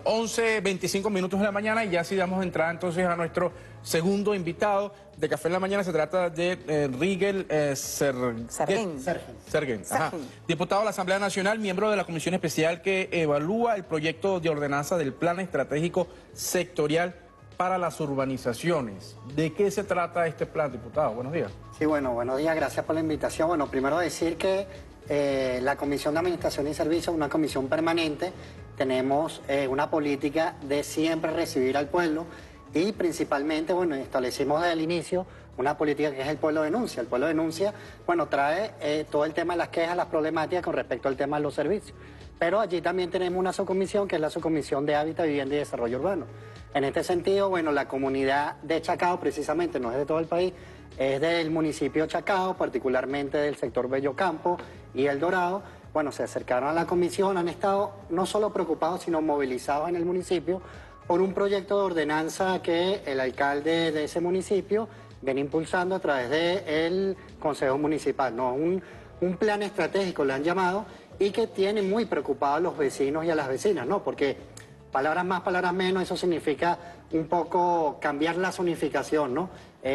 11:25 de la mañana y ya sí damos entrada entonces a nuestro segundo invitado de Café en la Mañana. Se trata de Rigel Sergen, diputado de la Asamblea Nacional, miembro de la Comisión Especial que evalúa el proyecto de ordenanza del Plan Estratégico Sectorial para las Urbanizaciones. ¿De qué se trata este plan, diputado? Buenos días. Sí, bueno, buenos días, gracias por la invitación. Bueno, primero decir que la Comisión de Administración y Servicios es una comisión permanente. Tenemos una política de siempre recibir al pueblo y principalmente, bueno, establecimos desde el inicio una política que es el pueblo denuncia. El pueblo denuncia, bueno, trae todo el tema de las quejas, las problemáticas con respecto al tema de los servicios. Pero allí también tenemos una subcomisión que es la subcomisión de Hábitat, Vivienda y Desarrollo Urbano. En este sentido, bueno, la comunidad de Chacao precisamente no es de todo el país, es del municipio de Chacao, particularmente del sector Bellocampo y El Dorado. Bueno, se acercaron a la comisión, han estado no solo preocupados, sino movilizados en el municipio por un proyecto de ordenanza que el alcalde de ese municipio viene impulsando a través del Consejo Municipal, ¿no? Un plan estratégico le han llamado y que tiene muy preocupados a los vecinos y a las vecinas, ¿no? Porque palabras más, palabras menos, eso significa un poco cambiar la zonificación, ¿no?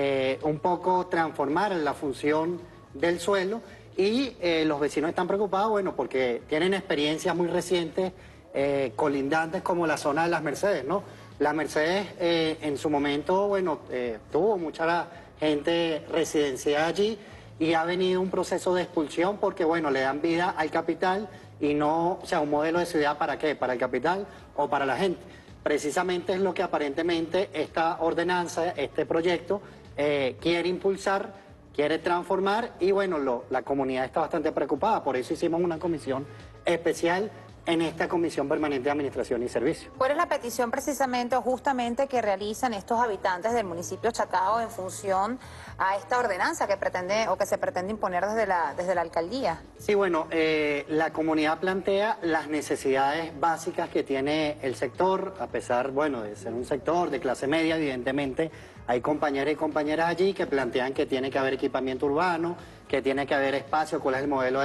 Un poco transformar la función del suelo y los vecinos están preocupados, bueno, porque tienen experiencias muy recientes, colindantes como la zona de Las Mercedes, ¿no? Las Mercedes en su momento, bueno, tuvo mucha gente residenciada allí y ha venido un proceso de expulsión porque, bueno, le dan vida al capital y no, o sea, un modelo de ciudad ¿para qué? ¿Para el capital o para la gente? Precisamente es lo que aparentemente esta ordenanza, este proyecto, quiere impulsar, quiere transformar y, bueno, la comunidad está bastante preocupada. Por eso hicimos una comisión especial en esta Comisión Permanente de Administración y Servicios. ¿Cuál es la petición precisamente o justamente que realizan estos habitantes del municipio Chacao en función a esta ordenanza que pretende o que se pretende imponer desde la alcaldía? Sí, bueno, la comunidad plantea las necesidades básicas que tiene el sector, a pesar, bueno, de ser un sector de clase media, evidentemente hay compañeros y compañeras allí que plantean que tiene que haber equipamiento urbano, que tiene que haber espacio, cuál es el modelo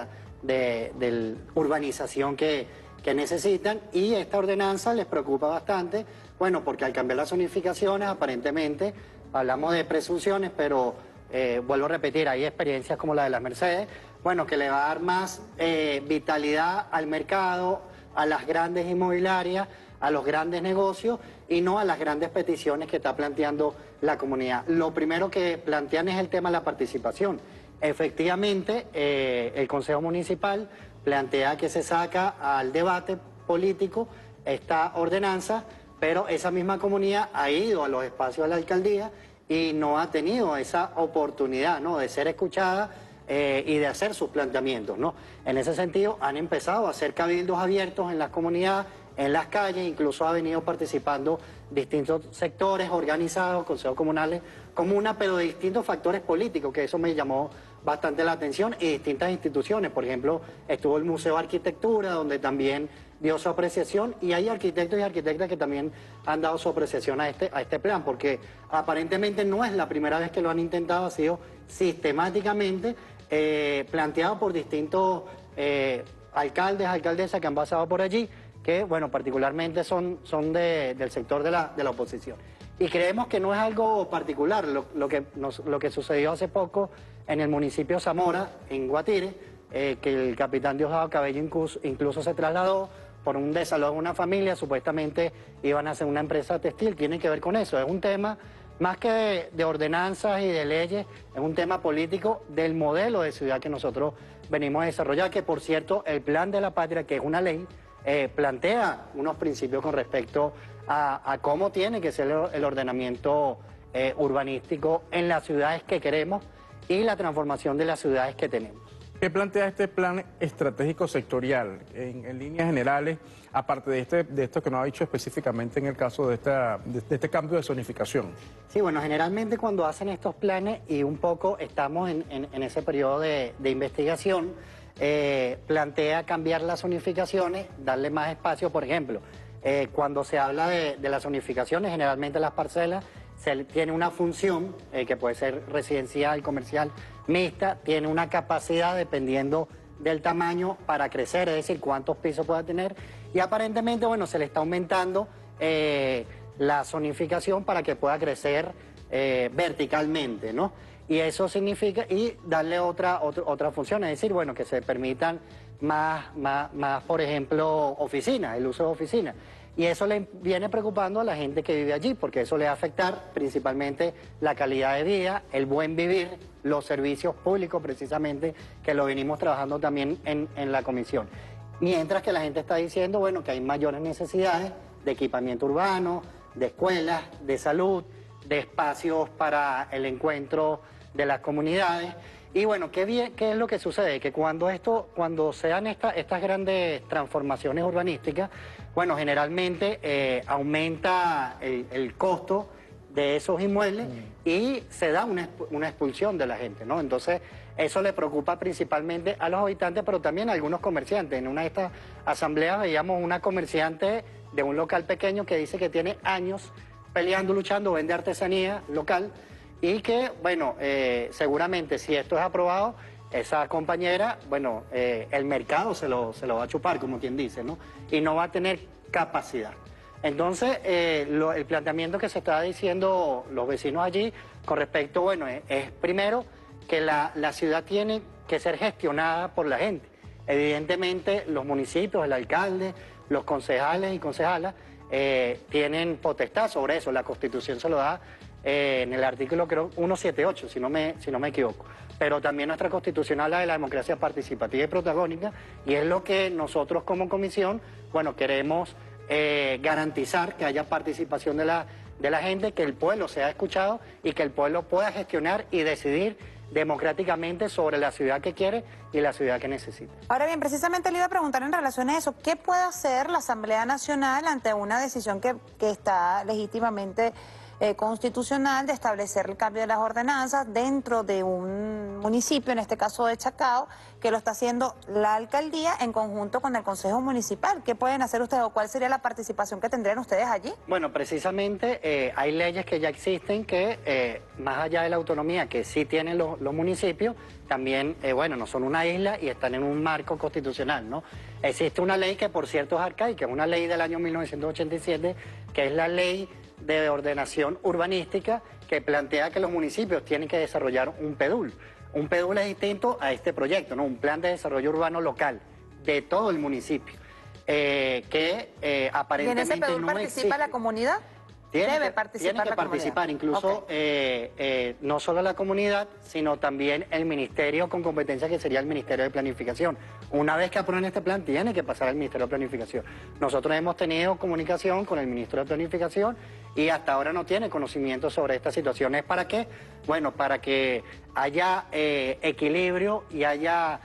de urbanización que necesitan, y esta ordenanza les preocupa bastante, bueno, porque al cambiar las zonificaciones, aparentemente, hablamos de presunciones, pero vuelvo a repetir, hay experiencias como la de Las Mercedes, bueno, que le va a dar más vitalidad al mercado, a las grandes inmobiliarias, a los grandes negocios y no a las grandes peticiones que está planteando la comunidad. Lo primero que plantean es el tema de la participación. Efectivamente, el Consejo Municipal plantea que se saca al debate político esta ordenanza, pero esa misma comunidad ha ido a los espacios de la alcaldía y no ha tenido esa oportunidad, ¿no?, de ser escuchada y de hacer sus planteamientos, ¿no? En ese sentido, han empezado a hacer cabildos abiertos en las comunidades, en las calles, incluso ha venido participando distintos sectores organizados, consejos comunales, comunas, pero de distintos factores políticos, que eso me llamó bastante la atención, y distintas instituciones. Por ejemplo, estuvo el Museo de Arquitectura, donde también dio su apreciación, y hay arquitectos y arquitectas que también han dado su apreciación a este plan, porque aparentemente no es la primera vez que lo han intentado, ha sido sistemáticamente planteado por distintos alcaldes, alcaldesas que han pasado por allí, que, bueno, particularmente son del sector de la oposición. Y creemos que no es algo particular lo que sucedió hace poco en el municipio de Zamora, en Guatire, que el capitán Diosdado Cabello incluso se trasladó por un desalojo de una familia, supuestamente iban a hacer una empresa textil, tiene que ver con eso, es un tema más que de ordenanzas y de leyes, es un tema político del modelo de ciudad que nosotros venimos a desarrollar, que por cierto el Plan de la Patria, que es una ley, plantea unos principios con respecto a cómo tiene que ser el ordenamiento urbanístico en las ciudades que queremos y la transformación de las ciudades que tenemos. ¿Qué plantea este plan estratégico sectorial en líneas generales, aparte de esto que nos ha dicho específicamente en el caso de este cambio de zonificación? Sí, bueno, generalmente cuando hacen estos planes, y un poco estamos en ese periodo de investigación, plantea cambiar las zonificaciones, darle más espacio. Por ejemplo, cuando se habla de las zonificaciones, generalmente las parcelas tiene una función que puede ser residencial, comercial, mixta, tiene una capacidad dependiendo del tamaño para crecer, es decir, cuántos pisos pueda tener. Y aparentemente, bueno, se le está aumentando la zonificación para que pueda crecer verticalmente, ¿no? Y eso significa, y darle otra función, es decir, bueno, que se permitan más, por ejemplo, oficinas, el uso de oficinas. Y eso le viene preocupando a la gente que vive allí, porque eso le va a afectar principalmente la calidad de vida, el buen vivir, los servicios públicos precisamente, que lo venimos trabajando también en la comisión. Mientras que la gente está diciendo, bueno, que hay mayores necesidades de equipamiento urbano, de escuelas, de salud, de espacios para el encuentro de las comunidades. Y bueno, ¿qué es lo que sucede? Que cuando sean estas grandes transformaciones urbanísticas, bueno, generalmente aumenta el costo de esos inmuebles y se da una expulsión de la gente, ¿no? Entonces, eso le preocupa principalmente a los habitantes, pero también a algunos comerciantes. En una de estas asambleas veíamos una comerciante de un local pequeño que dice que tiene años peleando, luchando, vende artesanía local y que, bueno, seguramente si esto es aprobado, esa compañera, bueno, el mercado se lo va a chupar, como quien dice, ¿no? Y no va a tener capacidad. Entonces, el planteamiento que se está diciendo los vecinos allí con respecto, bueno, es primero que la ciudad tiene que ser gestionada por la gente. Evidentemente, los municipios, el alcalde, los concejales y concejalas tienen potestad sobre eso. La Constitución se lo da en el artículo, creo, 178, si no me equivoco. Pero también nuestra Constitución habla de la democracia participativa y protagónica, y es lo que nosotros como comisión, bueno, queremos garantizar que haya participación de la gente, que el pueblo sea escuchado y que el pueblo pueda gestionar y decidir democráticamente sobre la ciudad que quiere y la ciudad que necesita. Ahora bien, precisamente le iba a preguntar en relación a eso, ¿qué puede hacer la Asamblea Nacional ante una decisión que está legítimamente constitucional de establecer el cambio de las ordenanzas dentro de un municipio, en este caso de Chacao, que lo está haciendo la alcaldía en conjunto con el Consejo Municipal? ¿Qué pueden hacer ustedes o cuál sería la participación que tendrían ustedes allí? Bueno, precisamente hay leyes que ya existen que, más allá de la autonomía que sí tienen los municipios, también, bueno, no son una isla y están en un marco constitucional, ¿no? Existe una ley que, por cierto, es arcaica, una ley del año 1987, que es la Ley de Ordenación Urbanística, que plantea que los municipios tienen que desarrollar un PEDUL. Un PEDUL es distinto a este proyecto, ¿no? Un plan de desarrollo urbano local de todo el municipio, que aparentemente ¿Y en ese PEDUL no participa existe. la comunidad? Debe participar la comunidad. Incluso Okay. no solo la comunidad, sino también el ministerio con competencia que sería el Ministerio de Planificación. Una vez que aprueben este plan, tiene que pasar al Ministerio de Planificación. Nosotros hemos tenido comunicación con el Ministro de Planificación y hasta ahora no tiene conocimiento sobre esta situación. ¿Es para qué? Bueno, para que haya equilibrio y haya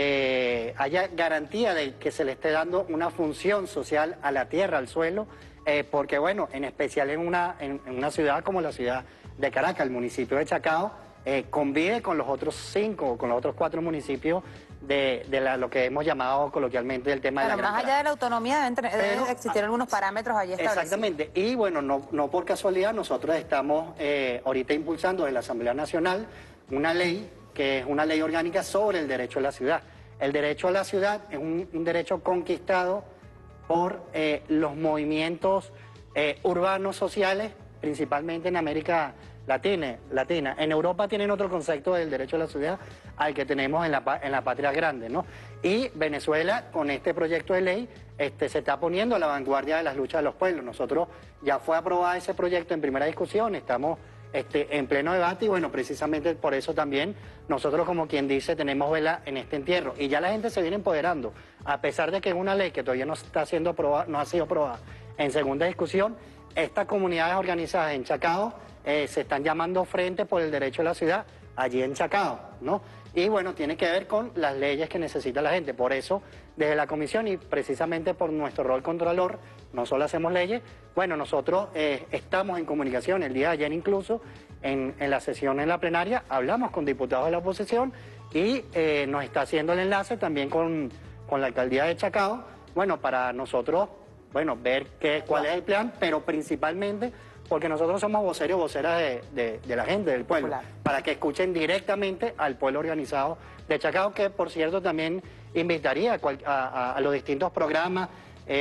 garantía de que se le esté dando una función social a la tierra, al suelo, porque bueno, en especial en una ciudad como la ciudad de Caracas, el municipio de Chacao, convive con los otros 5 o con los otros 4 municipios de lo que hemos llamado coloquialmente el tema de la Gran Más allá de la autonomía deben existir algunos parámetros allí establecidos. Exactamente, y bueno, no por casualidad, nosotros estamos ahorita impulsando en la Asamblea Nacional una ley que es una ley orgánica sobre el derecho a la ciudad. El derecho a la ciudad es un derecho conquistado por los movimientos urbanos sociales, principalmente en América Latina. En Europa tienen otro concepto del derecho a la ciudad al que tenemos en la patria grande, ¿no? Y Venezuela, con este proyecto de ley, se está poniendo a la vanguardia de las luchas de los pueblos. Nosotros ya fue aprobado ese proyecto en primera discusión, estamos en pleno debate y bueno, precisamente por eso también nosotros, como quien dice, tenemos vela en este entierro y ya la gente se viene empoderando, a pesar de que es una ley que todavía no está siendo aprobada, no ha sido aprobada en segunda discusión. Estas comunidades organizadas en Chacao se están llamando Frente por el Derecho a la Ciudad allí en Chacao, ¿no? Y bueno, tiene que ver con las leyes que necesita la gente. Por eso, desde la comisión y precisamente por nuestro rol contralor, no solo hacemos leyes, bueno, nosotros estamos en comunicación. El día de ayer incluso, en la sesión en la plenaria, hablamos con diputados de la oposición y nos está haciendo el enlace también con la alcaldía de Chacao, bueno, para nosotros, bueno, ver cuál es el plan, pero principalmente porque nosotros somos voceros y voceras de la gente, del pueblo, para que escuchen directamente al pueblo organizado de Chacao, que por cierto también invitaría a los distintos programas,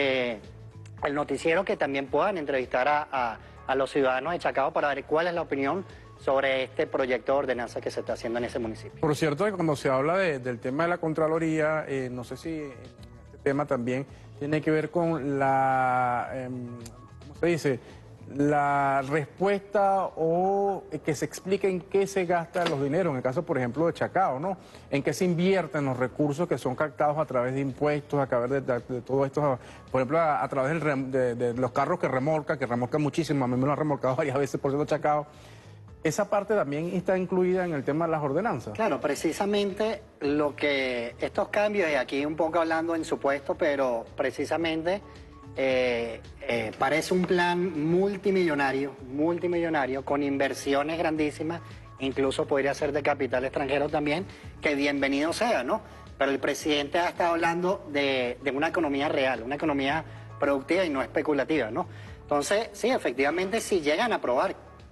el noticiero, que también puedan entrevistar a los ciudadanos de Chacao para ver cuál es la opinión sobre este proyecto de ordenanza que se está haciendo en ese municipio. Por cierto, que cuando se habla del tema de la Contraloría, no sé si este tema también tiene que ver con la, ¿cómo se dice?, la respuesta o que se explique en qué se gastan los dineros, en el caso, por ejemplo, de Chacao, ¿no? En qué se invierten los recursos que son captados a través de impuestos, a través de todo esto, por ejemplo, a través de los carros que remolcan muchísimo, a mí me lo han remolcado varias veces, por cierto, Chacao. Esa parte también está incluida en el tema de las ordenanzas. Claro, precisamente lo que estos cambios, y aquí un poco hablando en supuesto, pero precisamente parece un plan multimillonario, con inversiones grandísimas, incluso podría ser de capital extranjero también, que bienvenido sea, ¿no? Pero el presidente ha estado hablando de una economía real, una economía productiva y no especulativa, ¿no? Entonces, sí, efectivamente, si llegan a aprobar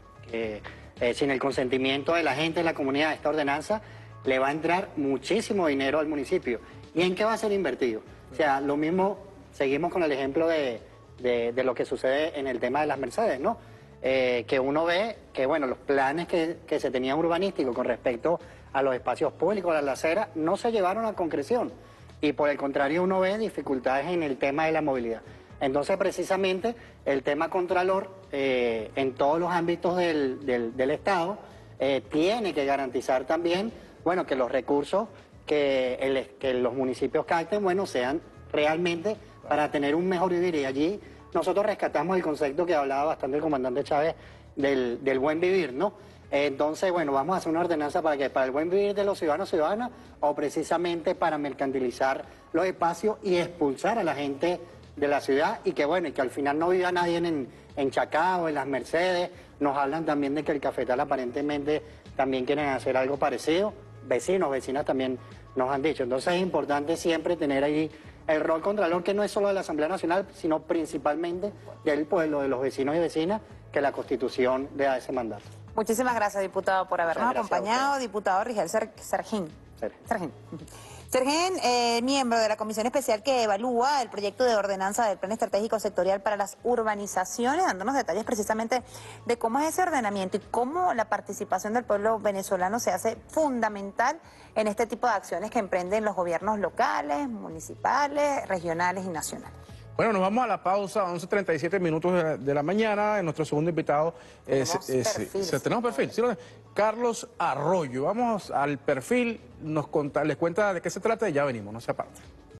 sin el consentimiento de la gente, de la comunidad, esta ordenanza, le va a entrar muchísimo dinero al municipio. ¿Y en qué va a ser invertido? O sea, lo mismo, seguimos con el ejemplo de lo que sucede en el tema de las Mercedes, ¿no? Que uno ve que, bueno, los planes que se tenían urbanísticos con respecto a los espacios públicos, a las aceras, no se llevaron a concreción. Y por el contrario, uno ve dificultades en el tema de la movilidad. Entonces, precisamente, el tema Contralor, en todos los ámbitos del Estado, tiene que garantizar también, bueno, que los recursos que los municipios capten, bueno, sean realmente para tener un mejor vivir. Y allí nosotros rescatamos el concepto que hablaba bastante el comandante Chávez del buen vivir, ¿no? Entonces, bueno, vamos a hacer una ordenanza para que para el buen vivir de los ciudadanos y ciudadanas, o precisamente para mercantilizar los espacios y expulsar a la gente de la ciudad, y que bueno, y que al final no viva nadie en Chacao, en las Mercedes. Nos hablan también de que el Cafetal aparentemente también quieren hacer algo parecido. Vecinos, vecinas también nos han dicho. Entonces es importante siempre tener ahí el rol contralor, que no es solo de la Asamblea Nacional, sino principalmente del pueblo, de los vecinos y vecinas, que la Constitución le da ese mandato. Muchísimas gracias, diputado, por habernos acompañado. Diputado Rigel Sergín. Sergín, miembro de la comisión especial que evalúa el proyecto de ordenanza del Plan Estratégico Sectorial para las Urbanizaciones, dándonos detalles precisamente de cómo es ese ordenamiento y cómo la participación del pueblo venezolano se hace fundamental en este tipo de acciones que emprenden los gobiernos locales, municipales, regionales y nacionales. Bueno, nos vamos a la pausa, 11:37 minutos de la mañana. Nuestro segundo invitado ¿Tenemos perfil? ¿Tenemos perfil? ¿Sí? Carlos Arroyo. Vamos al perfil, les cuenta de qué se trata y ya venimos, no se aparte.